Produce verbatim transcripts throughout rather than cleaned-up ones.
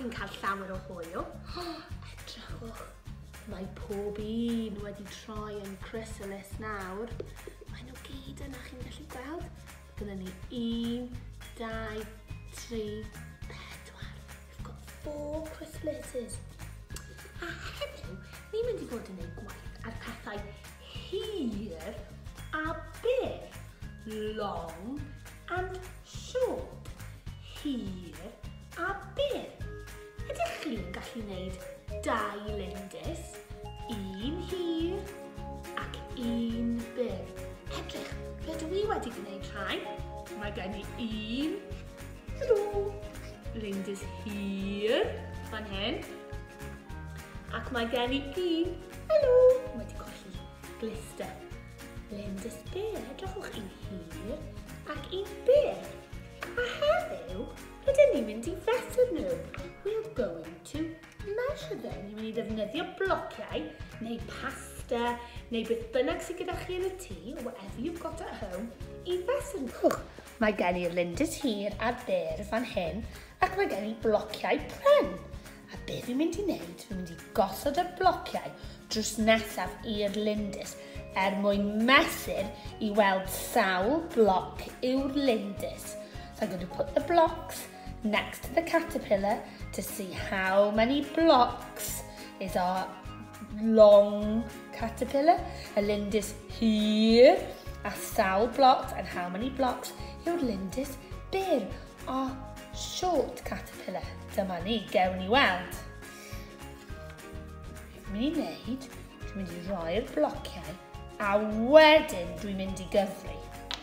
chi'n cael llawer o hwyl. Edrychwch, mae pob un wedi troi yn chrysalis nawr. Mae nhw gyd yna, chi'n gallu gweld. Gyda ni un, dau, tri, pedwar. We've got four chrysalises. A heddiw, ni'n mynd i fod yn ei gwaith ar pethau hir a byr. Long and short. Hir a byr. Ydych chi'n gallu gwneud dau lindys? Un hir ac un byr. Edrych, rydw i wedi gwneud rhai. Mae gen i un, helo, lindys hir, fan hyn. Ac mae gen i un, helo, wedi colli glister. Lindys byr, edrychwch un hir ac un byr. A heddiw, rydyn ni'n mynd i fesur nhw. We're going to measure them. Ni'n mynd i ddefnyddio blociau, neu pasta, neu beth bynnag sydd gyda chi yn y tŷ, whatever you've got at home, i fesur nhw. Mae gen i'r lindys hir a byr fan hyn, ac mae gen i blociau pren. A beth fi'n mynd i wneud, fi'n mynd i gosod y blociau drws nesaf i'r lindys, er mwyn mesur i weld sawl bloc yw'r lindys. So I'm going to put the blocks next to the caterpillar to see how many blocks is our long caterpillar. A lindys here, a sawl blocks, and how many blocks yw'r lindys byr, our short caterpillar. Dyma ni, gewn ni weld. Beth fi'n mynd i wneud, dwi'n mynd i roi'r blociau, a wedyn dwi'n mynd i gyfri.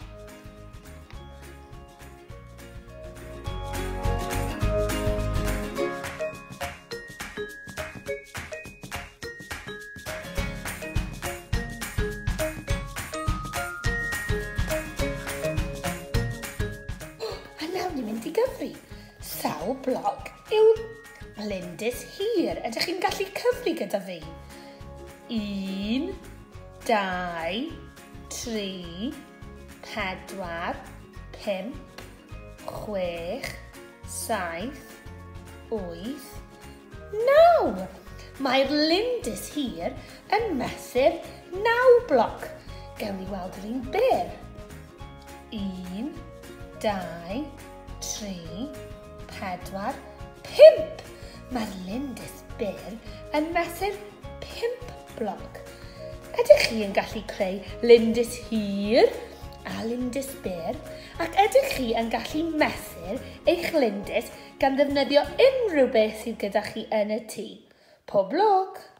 A nawr ni'n mynd i gyfri. Sawl bloc yw'r lindys hir. Ydych chi'n gallu cyfri gyda fi? Un, dau, tri, pedwar, pump, chwech, saith, wyth, naw. Mae'r lindys hir yn mesur naw bloc. Gewn ni weld yr un byr. Un, dau, tri, pedwar, pump. Mae'r lindys byr yn mesur pump bloc. Ydych chi yn gallu creu lindys hir a lindys byr, ac ydych chi yn gallu mesur eich lindys gan ddefnyddio unrhyw beth sydd gyda chi yn y tŷ. Pob lwc!